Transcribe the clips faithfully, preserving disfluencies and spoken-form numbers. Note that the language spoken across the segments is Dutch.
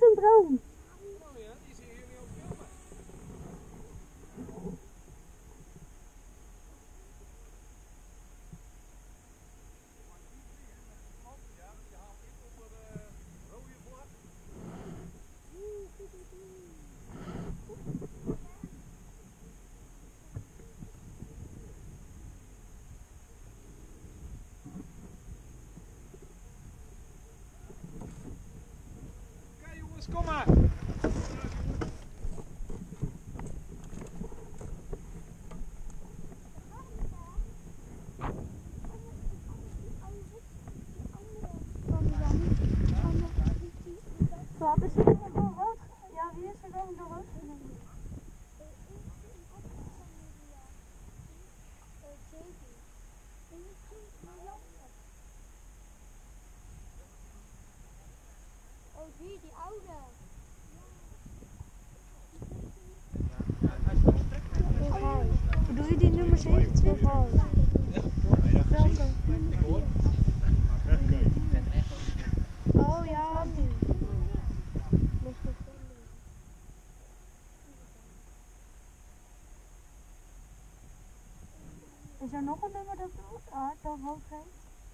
een droom. Oh ja, die zien jullie ook filmen. Ja, die haalt in onder de rode vlag. Oké jongens, kom maar. Wat is er nog door rood? Ja, wie is er dan door rood genomen? Oh, die, die oude. Bedoel je die nummer zevenentwintig? Welke? Oh ja. Is er nog een nummer dat hard dan hoog heet?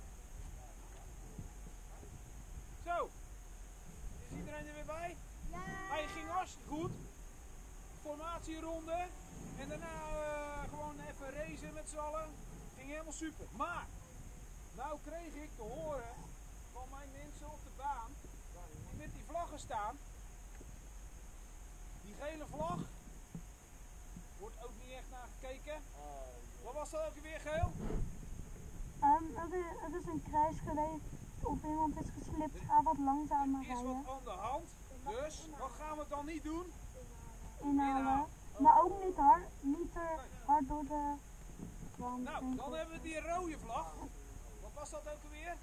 Zo, is iedereen er weer bij? Ja. Hij ging hartstikke goed. Formatieronde. En daarna uh, gewoon even racen met z'n allen. Ging helemaal super. Maar, nou kreeg ik te horen van mijn mensen op de baan, die met die vlaggen staan. Die gele vlag, wordt ook niet echt naar gekeken. Wat was dat ook weer, Geel? Um, het, is, het is een crash geweest of iemand is geslipt. Ga wat langzamer Er is rijden. wat aan de hand. Dus, wat gaan we dan niet doen? Inhalen. Maar ook niet hard, niet te hard door de wand. Nou, dan hebben we die rode vlag. Wat was dat ook alweer?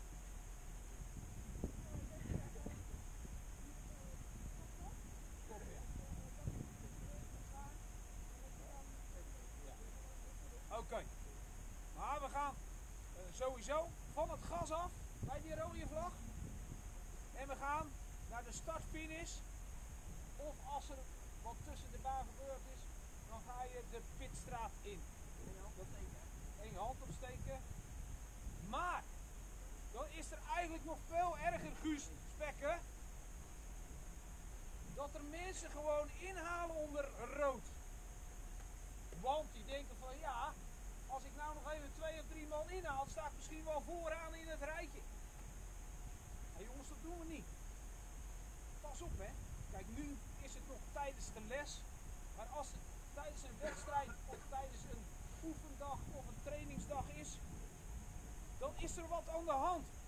Oké. Okay. Maar we gaan uh, sowieso van het gas af bij die rode vlag. En we gaan naar de startfinish. Of als er wat tussen de baan gebeurd is, dan ga je de pitstraat in. Eén hand opsteken. Maar, dan is er eigenlijk nog veel erger, Guus Spekken. Dat er mensen gewoon inhalen onder rood. Want die denken van ja, als ik nou nog even twee of drie man inhaal, sta ik misschien wel vooraan in het rijtje. Maar jongens, dat doen we niet. Pas op hè. Kijk, nu is het nog tijdens de les. Maar als het tijdens een wedstrijd of tijdens een oefendag of een trainingsdag is, dan is er wat aan de hand.